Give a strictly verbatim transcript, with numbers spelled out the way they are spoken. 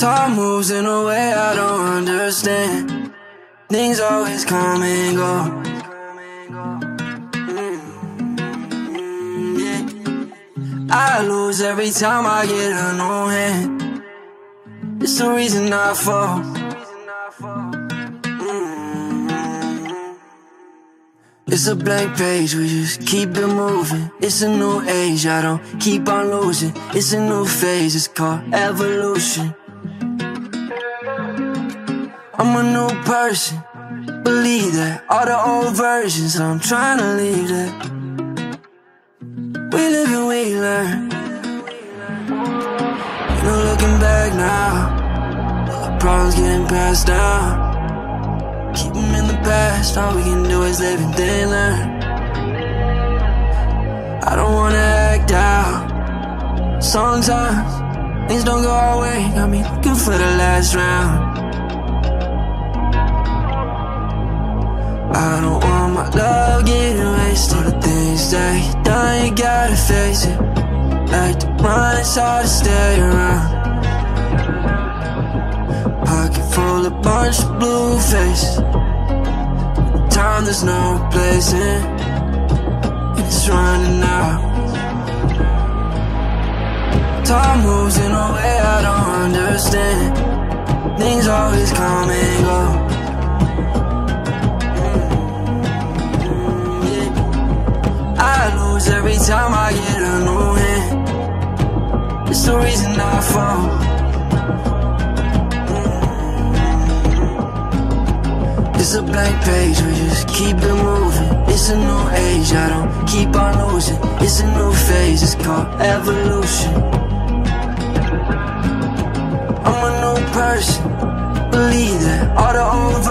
Time moves in a way I don't understand. Things always come and go. Mm, yeah. I lose every time I get a new hand. It's the reason I fall. Mm. It's a blank page, we just keep it moving. It's a new age, I don't keep on losing. It's a new phase, it's called evolution. I'm a new person, believe that. All the old versions, I'm trying to leave that. We live and we learn. No looking back now. The problems getting passed down. Keep them in the past, all we can do is live and then learn. I don't wanna act out. Sometimes things don't go our way, got me looking for the last round. I don't want my love getting wasted. All the things that you done, you gotta face it. Like to run, it's hard to stay around. Pocket full of bunch of blue faces. Time there's no replacing. It's running out. Time moves in a way I don't understand. Things always come and go. I lose every time I get a new hand. It's the reason I fall. It's a blank page, we just keep it moving. It's a new age, I don't keep on losing. It's a new phase, it's called evolution. I'm a new person, believe that. All the old